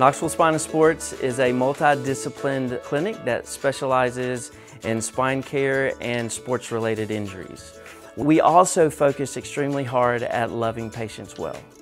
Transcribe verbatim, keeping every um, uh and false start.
Knoxville Spine and Sports is a multi-disciplined clinic that specializes in spine care and sports-related injuries. We also focus extremely hard at loving patients well.